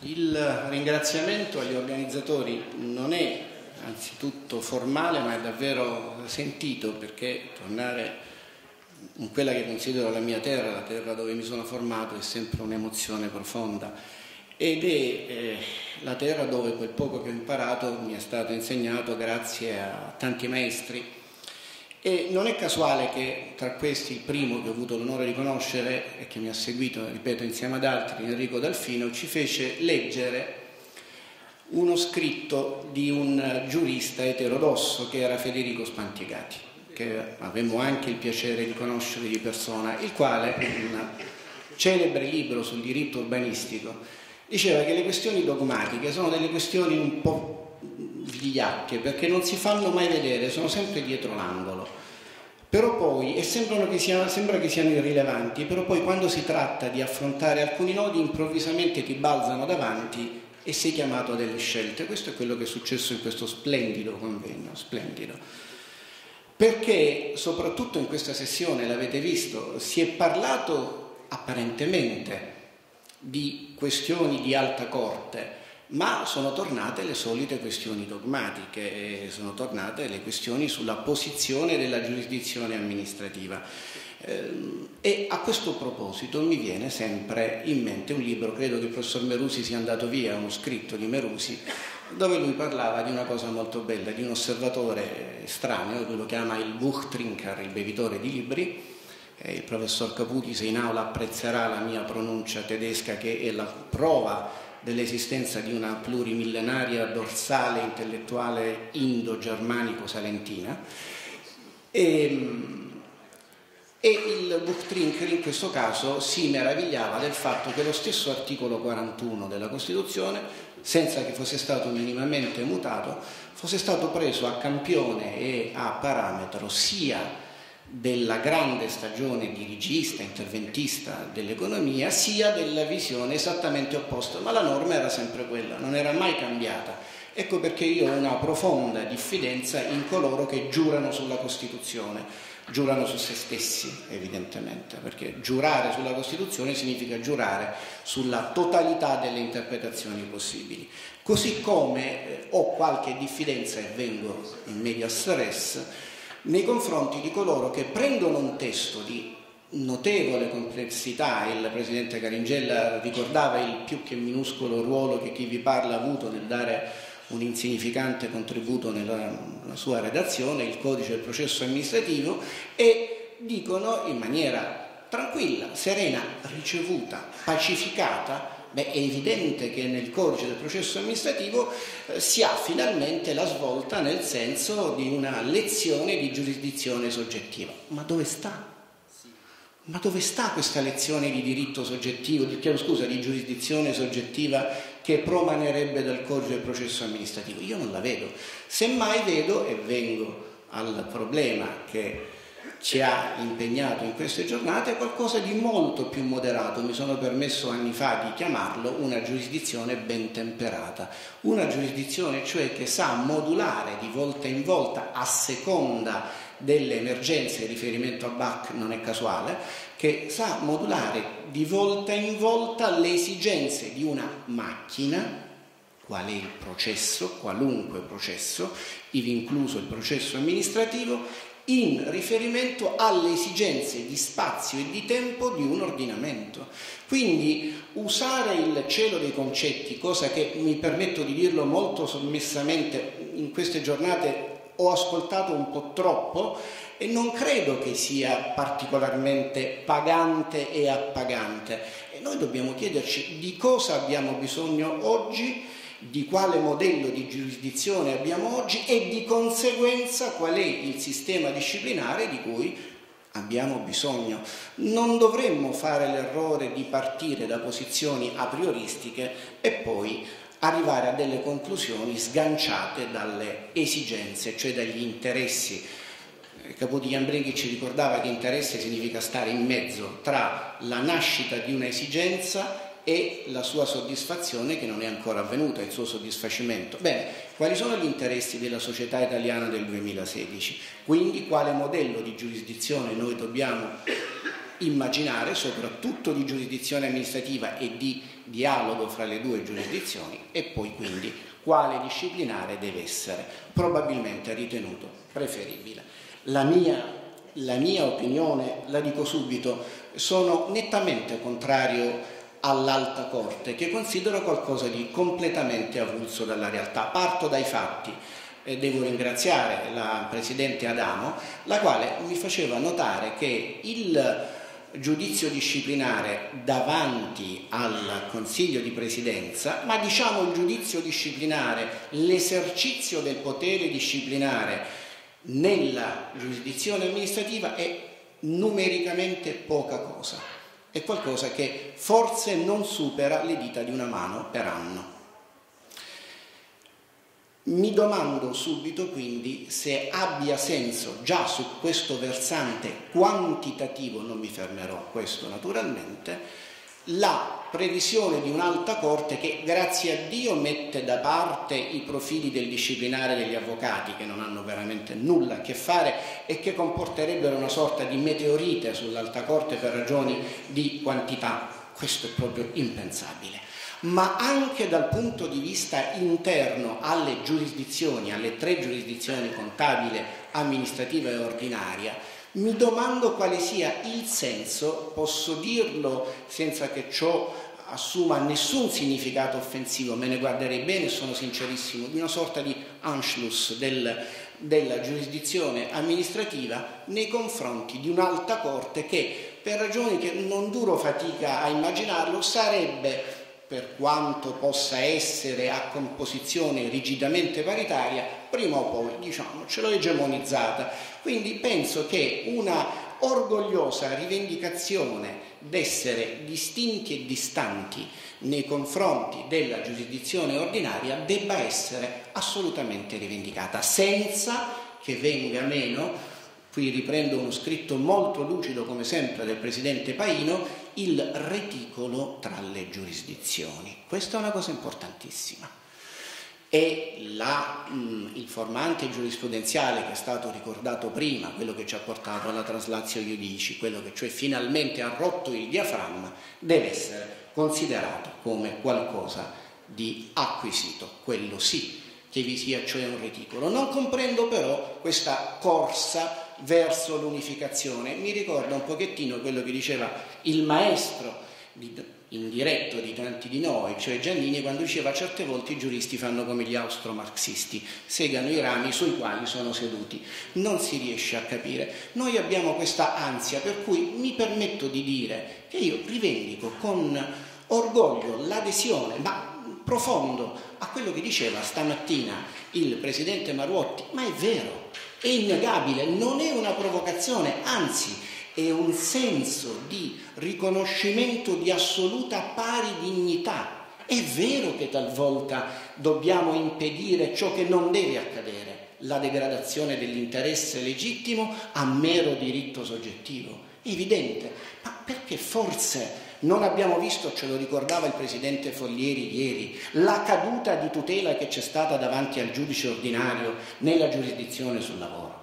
Il ringraziamento agli organizzatori non è anzitutto formale, ma è davvero sentito, perché tornare in quella che considero la mia terra, la terra dove mi sono formato, è sempre un'emozione profonda, ed è la terra dove quel poco che ho imparato mi è stato insegnato grazie a tanti maestri. E non è casuale che tra questi il primo che ho avuto l'onore di conoscere e che mi ha seguito, ripeto, insieme ad altri, Enrico Dalfino, ci fece leggere uno scritto di un giurista eterodosso che era Federico Spantigati, che avemmo anche il piacere di conoscere di persona, il quale, in un celebre libro sul diritto urbanistico, diceva che le questioni dogmatiche sono delle questioni un po' vigliacche, perché non si fanno mai vedere, sono sempre dietro l'angolo, però poi, e sembra che siano irrilevanti, però poi quando si tratta di affrontare alcuni nodi improvvisamente ti balzano davanti e sei chiamato a delle scelte. Questo è quello che è successo in questo splendido convegno, splendido, perché soprattutto in questa sessione, l'avete visto, si è parlato apparentemente di questioni di alta corte, ma sono tornate le solite questioni dogmatiche, sono tornate le questioni sulla posizione della giurisdizione amministrativa. E a questo proposito mi viene sempre in mente un libro, credo che il professor Merusi sia andato via, uno scritto di Merusi, dove lui parlava di una cosa molto bella, di un osservatore estraneo, lui lo chiama il Buchtrinker, il bevitore di libri. Il professor Caputi, se in aula, apprezzerà la mia pronuncia tedesca, che è la prova dell'esistenza di una plurimillenaria dorsale intellettuale indo-germanico-salentina, e il Buchtrinker in questo caso si meravigliava del fatto che lo stesso articolo 41 della Costituzione, senza che fosse stato minimamente mutato, fosse stato preso a campione e a parametro sia della grande stagione dirigista, interventista dell'economia, sia della visione esattamente opposta, ma la norma era sempre quella, non era mai cambiata. Ecco perché io ho una profonda diffidenza in coloro che giurano sulla Costituzione, giurano su se stessi evidentemente, perché giurare sulla Costituzione significa giurare sulla totalità delle interpretazioni possibili. Così come ho qualche diffidenza, e vengo in medias res, nei confronti di coloro che prendono un testo di notevole complessità. Il presidente Caringella ricordava il più che minuscolo ruolo che chi vi parla ha avuto nel dare un insignificante contributo nella sua redazione, il codice del processo amministrativo, e dicono in maniera tranquilla, serena, ricevuta, pacificata: beh, è evidente che nel codice del processo amministrativo si ha finalmente la svolta nel senso di una lezione di giurisdizione soggettiva. Ma dove sta? Ma dove sta questa lezione di diritto soggettivo, di giurisdizione soggettiva che promanerebbe dal codice del processo amministrativo? Io non la vedo. Semmai vedo, e vengo al problema che ci ha impegnato in queste giornate, qualcosa di molto più moderato. Mi sono permesso anni fa di chiamarlo una giurisdizione ben temperata, una giurisdizione cioè che sa modulare di volta in volta a seconda delle emergenze. Il riferimento a Bach non è casuale, che sa modulare di volta in volta le esigenze di una macchina, qual è il processo, qualunque processo, ivi incluso il processo amministrativo, in riferimento alle esigenze di spazio e di tempo di un ordinamento. Quindi usare il cielo dei concetti, cosa che mi permetto di dirlo molto sommessamente in queste giornate ho ascoltato un po' troppo, e non credo che sia particolarmente pagante e appagante. E noi dobbiamo chiederci di cosa abbiamo bisogno oggi, di quale modello di giurisdizione abbiamo oggi e di conseguenza qual è il sistema disciplinare di cui abbiamo bisogno. Non dovremmo fare l'errore di partire da posizioni a prioristiche e poi arrivare a delle conclusioni sganciate dalle esigenze, cioè dagli interessi. Caputi Iambrenghi ci ricordava che interesse significa stare in mezzo tra la nascita di un'esigenza e la sua soddisfazione, che non è ancora avvenuta, il suo soddisfacimento. Bene, quali sono gli interessi della società italiana del 2016? Quindi quale modello di giurisdizione noi dobbiamo immaginare, soprattutto di giurisdizione amministrativa e di dialogo fra le due giurisdizioni, e poi quindi quale disciplinare deve essere probabilmente ritenuto preferibile. La mia opinione, la dico subito, sono nettamente contrario all'Alta Corte, che considero qualcosa di completamente avulso dalla realtà. Parto dai fatti. Devo ringraziare la Presidente Adamo, la quale mi faceva notare che il giudizio disciplinare davanti al Consiglio di Presidenza, ma diciamo il giudizio disciplinare, l'esercizio del potere disciplinare nella giurisdizione amministrativa è numericamente poca cosa, è qualcosa che forse non supera le dita di una mano per anno. Mi domando subito quindi se abbia senso già su questo versante quantitativo, non mi fermerò a questo naturalmente, la previsione di un'Alta Corte che grazie a Dio mette da parte i profili del disciplinare degli avvocati, che non hanno veramente nulla a che fare e che comporterebbero una sorta di meteorite sull'Alta Corte per ragioni di quantità. Questo è proprio impensabile. Ma anche dal punto di vista interno alle giurisdizioni, alle tre giurisdizioni contabile, amministrativa e ordinaria, mi domando quale sia il senso, posso dirlo senza che ciò assuma nessun significato offensivo, me ne guarderei bene, sono sincerissimo, di una sorta di Anschluss della giurisdizione amministrativa nei confronti di un'Alta Corte che, per ragioni che non duro fatica a immaginarlo, sarebbe, per quanto possa essere a composizione rigidamente paritaria, prima o poi, diciamocelo, egemonizzata. Quindi penso che una orgogliosa rivendicazione d'essere distinti e distanti nei confronti della giurisdizione ordinaria debba essere assolutamente rivendicata, senza che venga meno, qui riprendo uno scritto molto lucido come sempre del Presidente Paino, il reticolo tra le giurisdizioni. Questa è una cosa importantissima. E il formante giurisprudenziale che è stato ricordato prima, quello che ci ha portato alla translatio iudici, quello che cioè finalmente ha rotto il diaframma, deve essere considerato come qualcosa di acquisito, quello sì, che vi sia cioè un reticolo. Non comprendo però questa corsa verso l'unificazione. Mi ricorda un pochettino quello che diceva il maestro indiretto di tanti di noi, cioè Giannini, quando diceva certe volte i giuristi fanno come gli austro-marxisti, segano i rami sui quali sono seduti. Non si riesce a capire. Noi abbiamo questa ansia, per cui mi permetto di dire che io rivendico con orgoglio l'adesione, ma profondo, a quello che diceva stamattina il Presidente Maruotti, ma è vero, è innegabile, non è una provocazione, anzi è un senso di riconoscimento di assoluta pari dignità. È vero che talvolta dobbiamo impedire ciò che non deve accadere, la degradazione dell'interesse legittimo a mero diritto soggettivo, è evidente, ma perché forse non abbiamo visto, ce lo ricordava il Presidente Follieri ieri, la caduta di tutela che c'è stata davanti al giudice ordinario nella giurisdizione sul lavoro.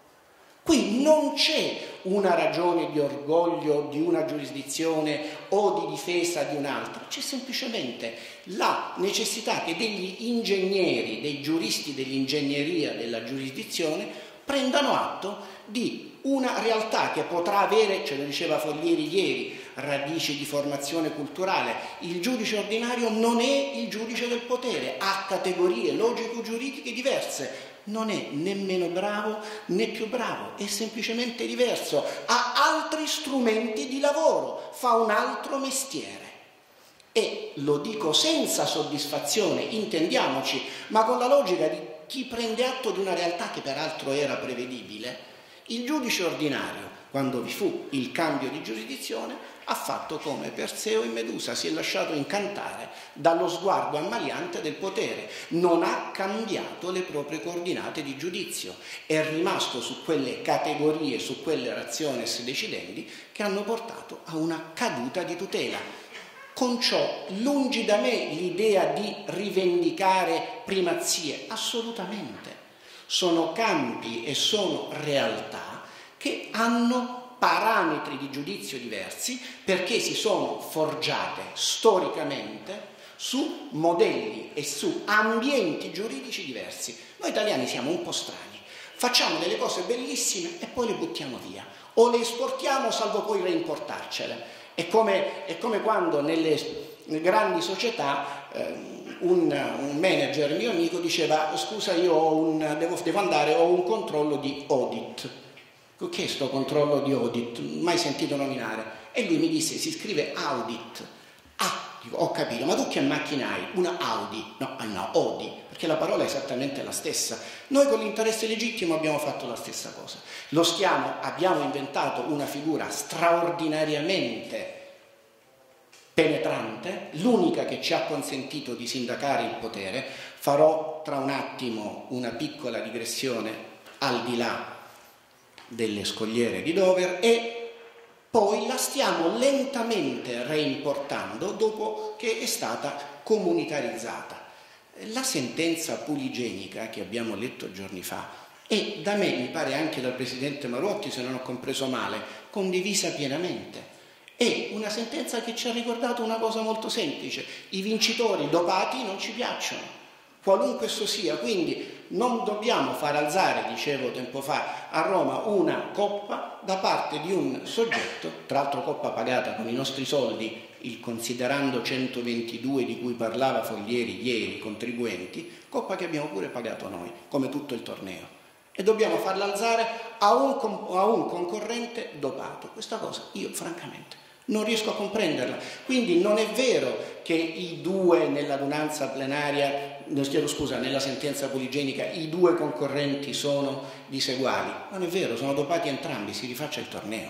Qui non c'è una ragione di orgoglio di una giurisdizione o di difesa di un'altra, c'è semplicemente la necessità che degli ingegneri, dei giuristi dell'ingegneria della giurisdizione prendano atto di una realtà che potrà avere, ce lo diceva Follieri ieri, radici di formazione culturale. Il giudice ordinario non è il giudice del potere, ha categorie logico-giuridiche diverse. Non è nemmeno bravo né più bravo, è semplicemente diverso, ha altri strumenti di lavoro, fa un altro mestiere. E lo dico senza soddisfazione, intendiamoci, ma con la logica di chi prende atto di una realtà che peraltro era prevedibile. Il giudice ordinario, quando vi fu il cambio di giurisdizione, ha fatto come Perseo in Medusa, si è lasciato incantare dallo sguardo ammaliante del potere, non ha cambiato le proprie coordinate di giudizio, è rimasto su quelle categorie, su quelle rationes decidendi che hanno portato a una caduta di tutela. Con ciò, lungi da me l'idea di rivendicare primazie, assolutamente. Sono campi e sono realtà che hanno parametri di giudizio diversi, perché si sono forgiate storicamente su modelli e su ambienti giuridici diversi. Noi italiani siamo un po' strani, facciamo delle cose bellissime e poi le buttiamo via, o le esportiamo salvo poi reimportarcele. È come quando nelle grandi società un manager mio amico diceva: scusa, io devo andare, ho un controllo di audit. Che è sto controllo di audit? Mai sentito nominare? E lui mi disse: si scrive audit. Ah, dico, ho capito, ma tu che macchina hai? Una Audi? No, Audi, perché la parola è esattamente la stessa. Noi con l'interesse legittimo abbiamo fatto la stessa cosa. Abbiamo inventato una figura straordinariamente penetrante, l'unica che ci ha consentito di sindacare il potere. Farò tra un attimo una piccola digressione al di là delle scogliere di Dover, e poi la stiamo lentamente reimportando dopo che è stata comunitarizzata. La sentenza puligenica che abbiamo letto giorni fa, e da me, mi pare anche dal presidente Marotti, se non ho compreso male, condivisa pienamente, è una sentenza che ci ha ricordato una cosa molto semplice: i vincitori dopati non ci piacciono, qualunque esso sia. Quindi non dobbiamo far alzare, dicevo tempo fa, a Roma una coppa da parte di un soggetto, tra l'altro coppa pagata con i nostri soldi, il considerando 122 di cui parlava Foglieri ieri, contribuenti, coppa che abbiamo pure pagato noi, come tutto il torneo. E dobbiamo farla alzare a un concorrente dopato. Questa cosa io francamente non riesco a comprenderla. Quindi non è vero che i due nell'adunanza plenaria, nella sentenza puligenica, i due concorrenti sono diseguali. Non è vero, sono dopati entrambi, si rifaccia il torneo.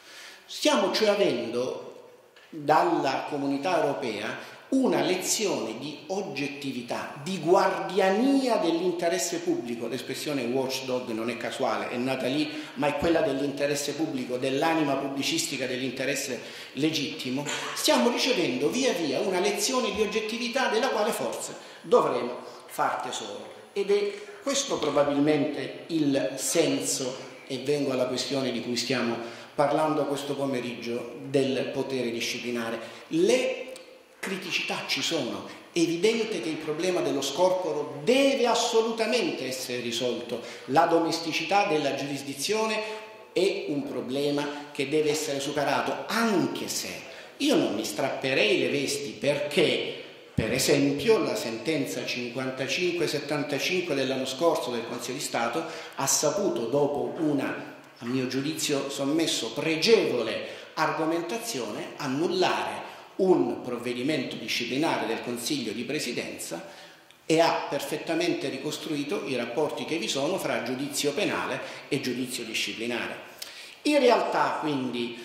Stiamo cioè avendo dalla Comunità Europea una lezione di oggettività, di guardiania dell'interesse pubblico. L'espressione watchdog non è casuale, è nata lì, ma è quella dell'interesse pubblico, dell'anima pubblicistica dell'interesse legittimo. Stiamo ricevendo via via una lezione di oggettività della quale forse dovremo far tesoro. Ed è questo probabilmente il senso, e vengo alla questione di cui stiamo parlando questo pomeriggio, del potere disciplinare. Le criticità ci sono, è evidente che il problema dello scorporo deve assolutamente essere risolto, la domesticità della giurisdizione è un problema che deve essere superato, anche se io non mi strapperei le vesti perché, per esempio, la sentenza 55-75 dell'anno scorso del Consiglio di Stato ha saputo, dopo una, a mio giudizio sommesso, pregevole argomentazione, annullare un provvedimento disciplinare del Consiglio di Presidenza e ha perfettamente ricostruito i rapporti che vi sono fra giudizio penale e giudizio disciplinare. In realtà, quindi,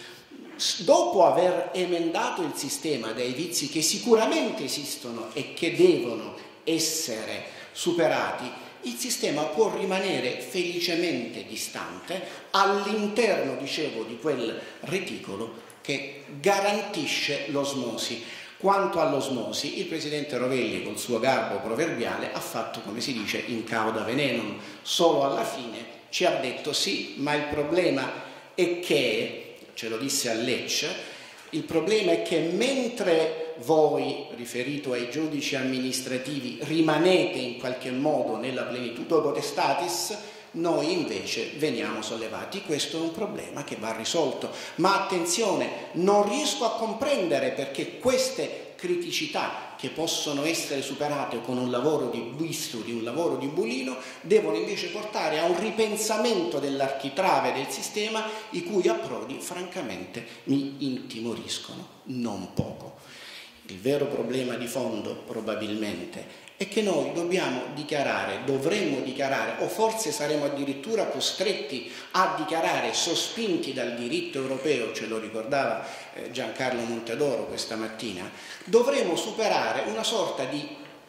dopo aver emendato il sistema dai vizi che sicuramente esistono e che devono essere superati, il sistema può rimanere felicemente distante all'interno, dicevo, di quel reticolo che garantisce l'osmosi. Quanto all'osmosi, il presidente Rovelli, col suo garbo proverbiale, ha fatto, come si dice, in cauda venenum. Solo alla fine ci ha detto: sì, ma il problema è che, ce lo disse a Lecce, il problema è che mentre voi, riferito ai giudici amministrativi, rimanete in qualche modo nella plenitudo potestatis, noi invece veniamo sollevati. Questo è un problema che va risolto, ma attenzione, non riesco a comprendere perché queste criticità, che possono essere superate con un lavoro di bisturi, un lavoro di bulino, devono invece portare a un ripensamento dell'architrave del sistema, i cui approdi francamente mi intimoriscono non poco. Il vero problema di fondo probabilmente è che noi dovremmo dichiarare, o forse saremo addirittura costretti a dichiarare, sospinti dal diritto europeo, ce lo ricordava Giancarlo Montedoro questa mattina, dovremo superare una sorta di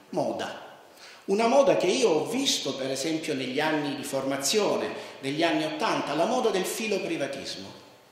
moda. Una moda che io ho visto per esempio negli anni di formazione, negli anni '80, la moda del filoprivatismo.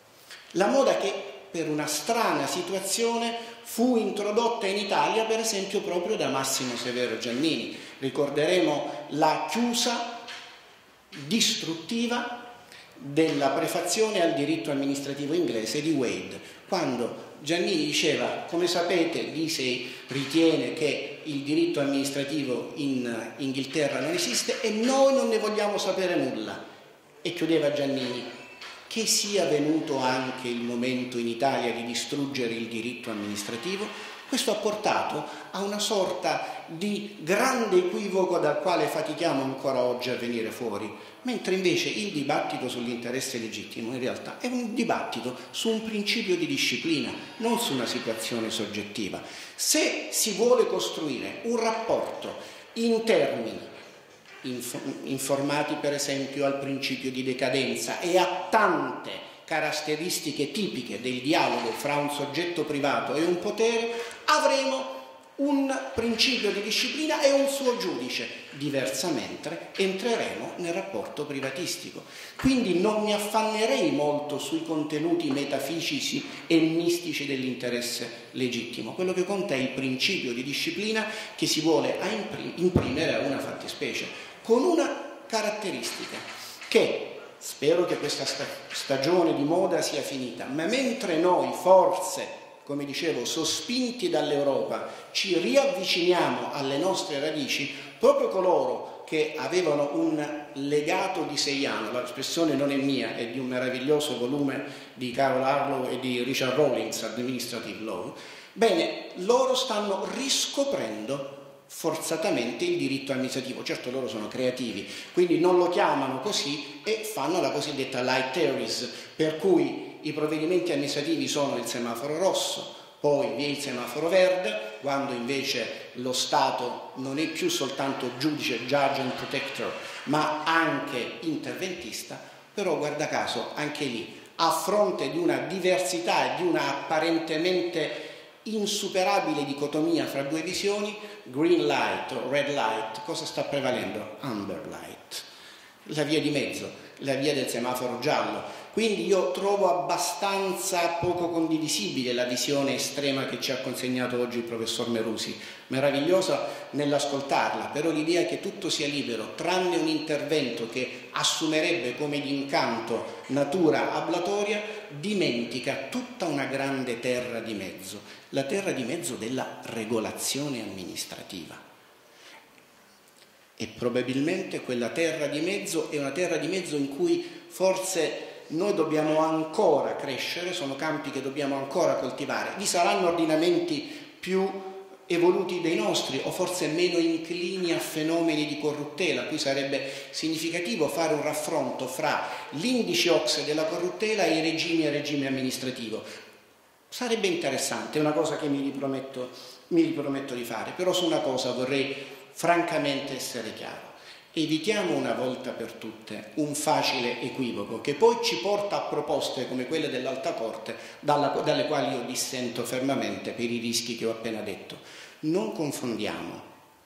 La moda che per una strana situazione fu introdotta in Italia per esempio proprio da Massimo Severo Giannini. Ricorderemo la chiusa distruttiva della prefazione al diritto amministrativo inglese di Wade, quando Giannini diceva: come sapete, Lisey ritiene che il diritto amministrativo in Inghilterra non esiste e noi non ne vogliamo sapere nulla. E chiudeva Giannini: che sia venuto anche il momento in Italia di distruggere il diritto amministrativo, questo ha portato a una sorta di grande equivoco dal quale fatichiamo ancora oggi a venire fuori, mentre invece il dibattito sull'interesse legittimo in realtà è un dibattito su un principio di disciplina, non su una situazione soggettiva. Se si vuole costruire un rapporto in termini informati per esempio al principio di decadenza e a tante caratteristiche tipiche del dialogo fra un soggetto privato e un potere, avremo un principio di disciplina e un suo giudice. Diversamente entreremo nel rapporto privatistico. Quindi non mi affannerei molto sui contenuti metafisici e mistici dell'interesse legittimo. Quello che conta è il principio di disciplina che si vuole imprimere a una fattispecie, con una caratteristica che spero che questa stagione di moda sia finita, ma mentre noi forse, come dicevo, sospinti dall'Europa, ci riavviciniamo alle nostre radici, proprio coloro che avevano un legato di Seiano, l'espressione non è mia, è di un meraviglioso volume di Carol Harlow e di Richard Rawlings, Administrative Law, bene, loro stanno riscoprendo forzatamente il diritto amministrativo. Certo, loro sono creativi, quindi non lo chiamano così e fanno la cosiddetta light theories, per cui i provvedimenti amministrativi sono il semaforo rosso, poi vi è il semaforo verde, quando invece lo Stato non è più soltanto giudice, judge and protector, ma anche interventista. Però guarda caso, anche lì, a fronte di una diversità e di una apparentemente insuperabile dicotomia fra due visioni, green light o red light, cosa sta prevalendo? Amber light, la via di mezzo, la via del semaforo giallo. Quindi io trovo abbastanza poco condivisibile la visione estrema che ci ha consegnato oggi il professor Merusi, meravigliosa nell'ascoltarla, però l'idea che tutto sia libero tranne un intervento che assumerebbe come d'incanto natura ablatoria dimentica tutta una grande terra di mezzo, la terra di mezzo della regolazione amministrativa. E probabilmente quella terra di mezzo è una terra di mezzo in cui forse noi dobbiamo ancora crescere, sono campi che dobbiamo ancora coltivare. Vi saranno ordinamenti più evoluti dei nostri o forse meno inclini a fenomeni di corruttela. Qui sarebbe significativo fare un raffronto fra l'indice OCSE della corruttela e i regimi amministrativo. Sarebbe interessante, è una cosa che mi riprometto di fare, però su una cosa vorrei francamente essere chiaro. Evitiamo una volta per tutte un facile equivoco che poi ci porta a proposte come quelle dell'Alta Corte, dalle quali io dissento fermamente per i rischi che ho appena detto. Non confondiamo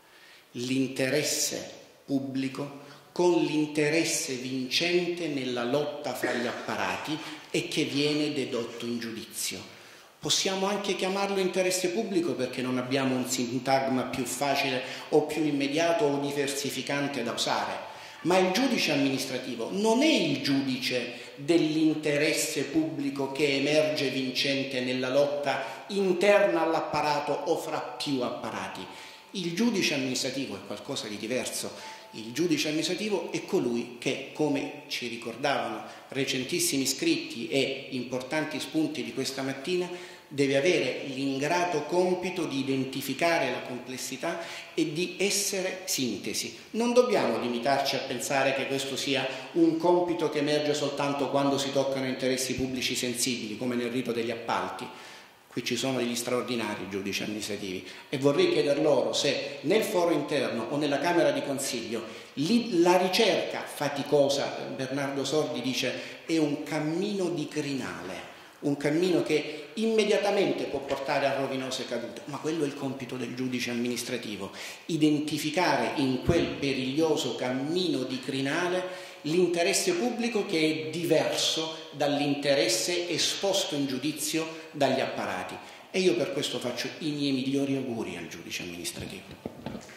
l'interesse pubblico con l'interesse vincente nella lotta fra gli apparati e che viene dedotto in giudizio. Possiamo anche chiamarlo interesse pubblico perché non abbiamo un sintagma più facile o più immediato o diversificante da usare, ma il giudice amministrativo non è il giudice dell'interesse pubblico che emerge vincente nella lotta interna all'apparato o fra più apparati. Il giudice amministrativo è qualcosa di diverso. Il giudice amministrativo è colui che, come ci ricordavano recentissimi scritti e importanti spunti di questa mattina, deve avere l'ingrato compito di identificare la complessità e di essere sintesi. Non dobbiamo limitarci a pensare che questo sia un compito che emerge soltanto quando si toccano interessi pubblici sensibili, come nel rito degli appalti. Qui ci sono degli straordinari giudici amministrativi e vorrei chieder loro se nel foro interno o nella Camera di Consiglio la ricerca faticosa, Bernardo Sordi dice, è un cammino di crinale, un cammino che immediatamente può portare a rovinose cadute, ma quello è il compito del giudice amministrativo, identificare in quel periglioso cammino di crinale l'interesse pubblico che è diverso dall'interesse esposto in giudizio dagli apparati. E io per questo faccio i miei migliori auguri al giudice amministrativo.